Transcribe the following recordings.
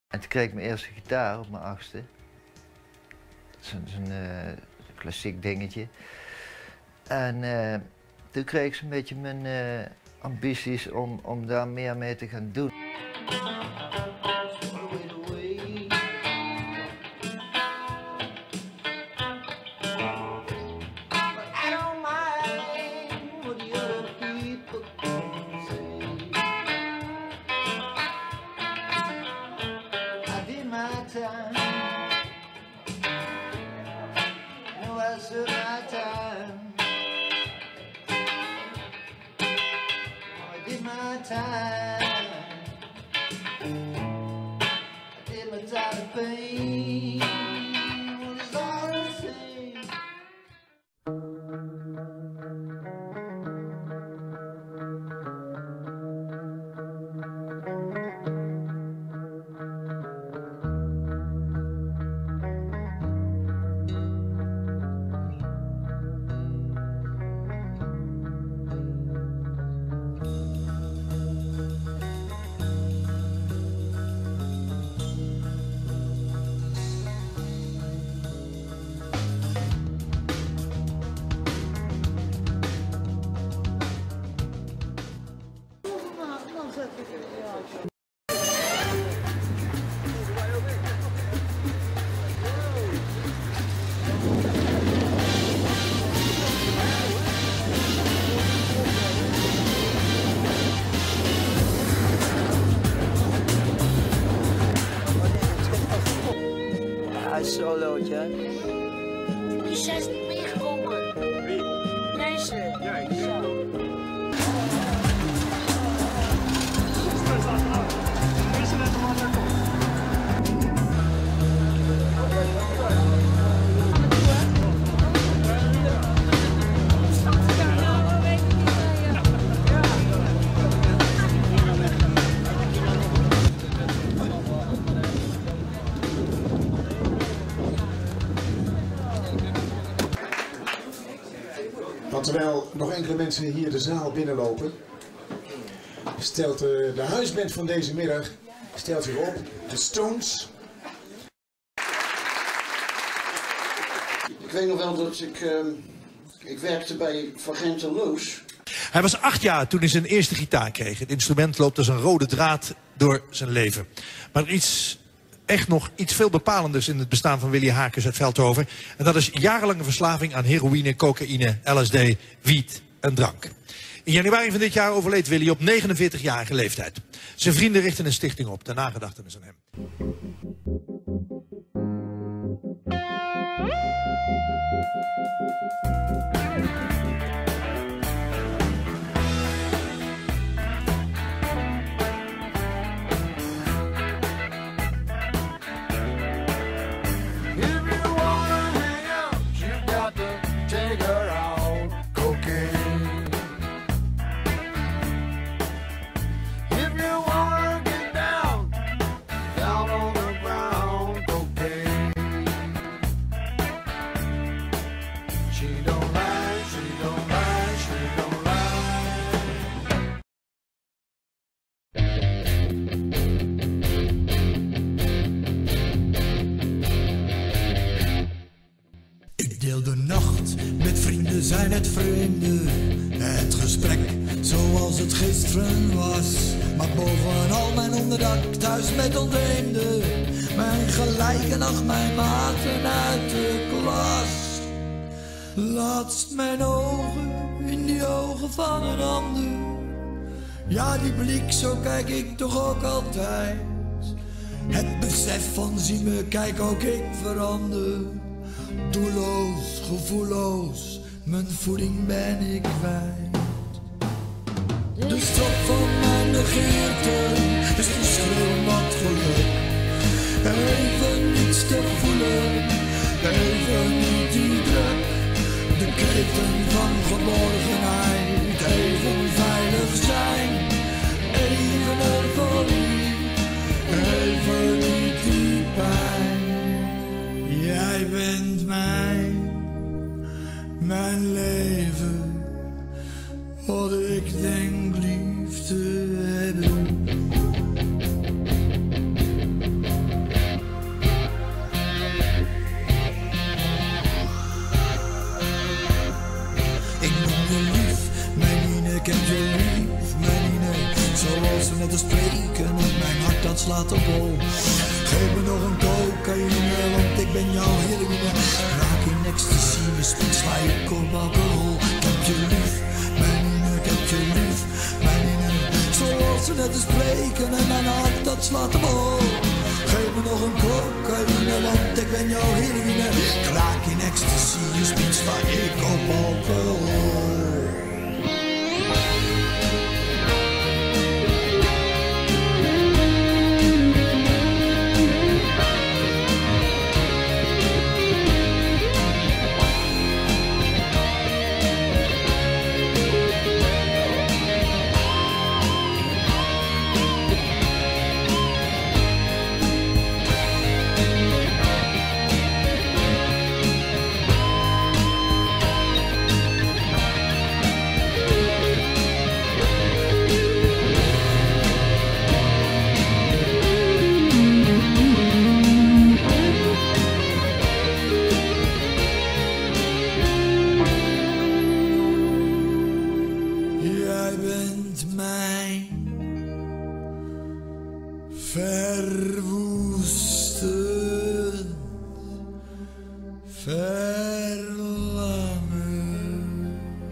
En toen kreeg ik mijn eerste gitaar op mijn 8e. Zo'n klassiek dingetje. En toen kreeg ik zo'n beetje mijn ambities om daar meer mee te gaan doen. Solootje. Die zijn niet meegekomen. Wie? Deze. Ja, ik Want terwijl nog enkele mensen hier de zaal binnenlopen, stelt de huisband van deze middag zich op, de Stones. Ik weet nog wel dat ik werkte bij Van Gent & Loos. Hij was 8 jaar toen hij zijn eerste gitaar kreeg. Het instrument loopt als een rode draad door zijn leven. Maar er is echt nog iets veel bepalenders in het bestaan van Willy Hakers uit Veldhoven. En dat is jarenlange verslaving aan heroïne, cocaïne, LSD, wiet en drank. In januari van dit jaar overleed Willy op 49-jarige leeftijd. Zijn vrienden richten een stichting op ter nagedachtenis aan hem. De nacht met vrienden zijn het vreemde. Het gesprek zoals het gisteren was. Maar bovenal mijn onderdak thuis met ontheemde. Mijn gelijken, ach mijn maten uit de klas. Laatst mijn ogen in die ogen van een ander. Ja, die blik, zo kijk ik toch ook altijd. Het besef van zie me, kijk ook ik verander. Doelloos, gevoelloos, mijn voeding ben ik kwijt. De stop van mijn begeerte is een schreeuwend geluk. Even niets te voelen, even niet die druk. De keten van geborgenheid, even veilig zijn. Even euforie, even niet die pijn. Jij bent mijn leven, wat ik denk lief te hebben. vol. Geef me nog een cocaïne, want ik ben jouw heroïne. Raak in ecstasy, mijn speed sla je kop alcohol. Ik heb je lief, mijn Nina, ik heb je lief, mijn Nina. Zoals ze net te spreken en mijn hart dat slaat hem vol. Geef me nog een cocaïne, want ik ben jouw heroïne. Ik raak in ecstasy, je speed sla ik op alcohol. Verwoestend verlangen.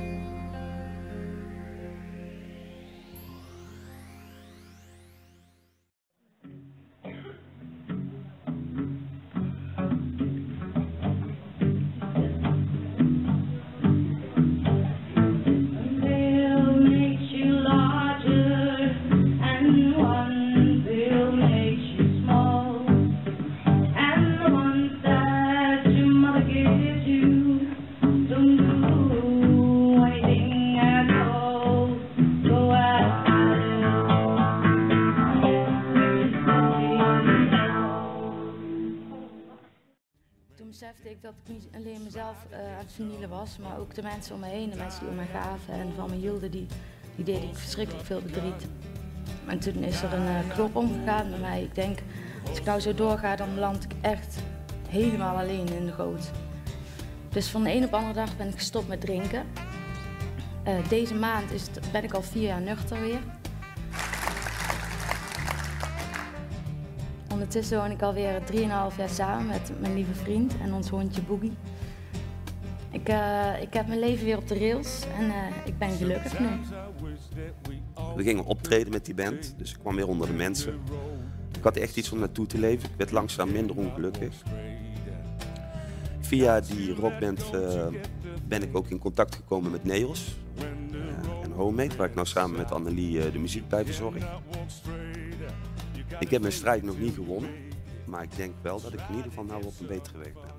Toen besefte ik dat ik niet alleen mezelf aan het vernielen was, maar ook de mensen om me heen, de mensen die om mij gaven en van me hielden, die deden ik verschrikkelijk veel verdriet. En toen is er een knop omgegaan met mij. Ik denk, als ik nou zo doorga, dan land ik echt helemaal alleen in de goot. Dus van de een op de andere dag ben ik gestopt met drinken. Deze maand ben ik al 4 jaar nuchter weer. Ondertussen woon ik alweer 3,5 jaar samen met mijn lieve vriend en ons hondje Boogie. Ik heb mijn leven weer op de rails en ik ben gelukkig nu. We gingen optreden met die band, dus ik kwam weer onder de mensen. Ik had echt iets om naartoe te leven. Ik werd langzaam minder ongelukkig. Via die rockband ben ik ook in contact gekomen met Neos en Homemade, waar ik nou samen met Annelie de muziek bij verzorg. Ik heb mijn strijd nog niet gewonnen, maar ik denk wel dat ik in ieder geval nou op een betere weg ben.